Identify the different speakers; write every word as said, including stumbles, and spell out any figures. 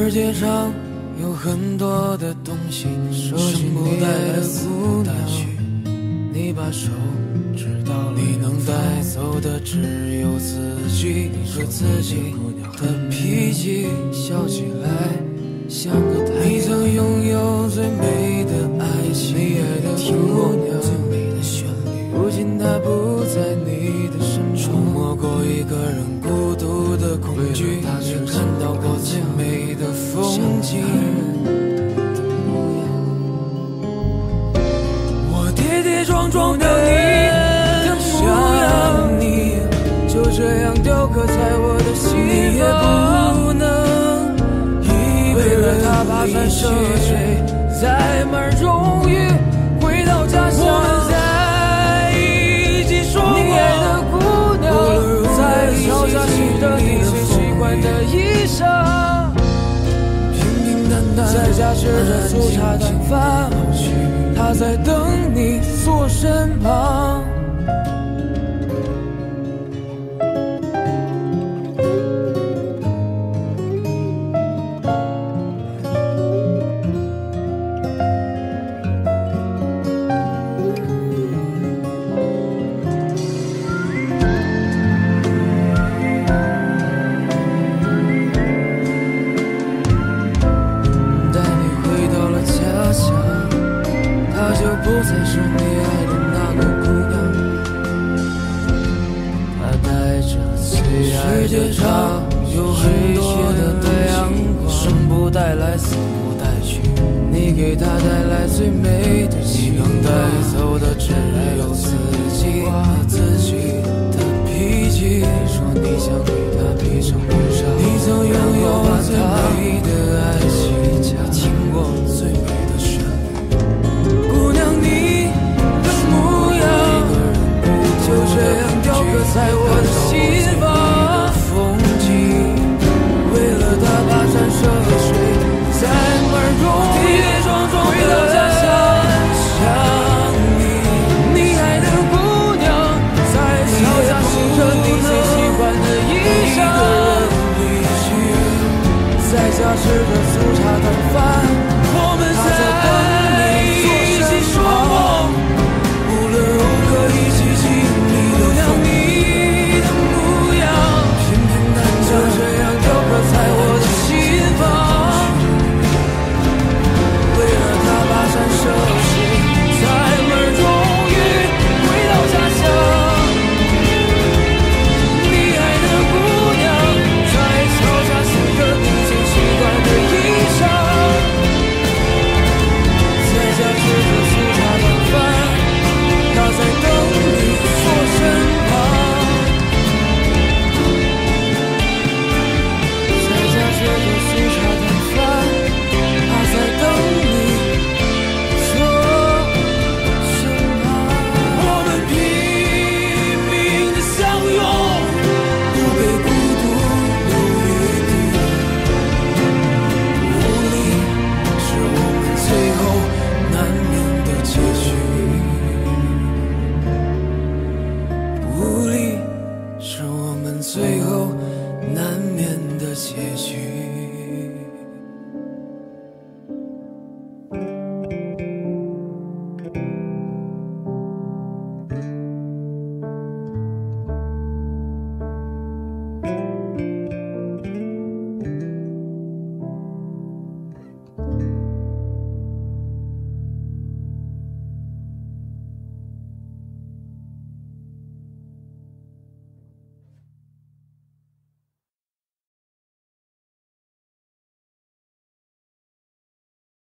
Speaker 1: 世界上有很多的东西，生不带来的不带去。你把手指到了，你能带走的只有自己和自己的脾气。笑起来像个太阳，你曾拥有最美的爱情，你爱的姑娘最美的旋律，如今它不在你的身旁，触摸过一个人孤独的恐惧，也看到过最美的风景。我跌跌撞撞的你的模样，你就这样雕刻在我的心房，你也不能为了他跋山涉水，载满荣誉回到家乡。我们在一起说过，你爱的姑娘在桥下洗着你最喜欢的衣裳，平平淡淡在家吃着粗茶淡饭，他在等你坐身旁。不再是你爱的那个姑娘，她带着最爱的她，有很多的太阳光，生不带来死不带去，你给她带来最美的希望，你能带走的只有自己和自己的脾气。你说你想给她披上婚纱，你曾拥有最美的爱情，你听过最美的旋律，姑娘你的模样就这样雕刻在我的心房，风景为了他跋山涉水，载满荣誉回到家乡。想你，你爱的姑娘在桥下洗着你最喜欢的衣裳，在家吃着粗茶淡饭，我们在一起说梦，无论如何一起经历的风景。你的模样平平淡淡就这样雕刻在我的心房，为了他跋山涉水，载满荣誉回到家乡。你爱的姑娘在桥下洗着你最喜欢的衣裳，在家吃着粗茶淡饭，他在等你坐身旁，在家吃着粗茶淡饭，他在等你坐身旁。我们拼命的相拥，不给孤独留余地，无力是我们最后难免的结局，无力是我们最后难免的结局。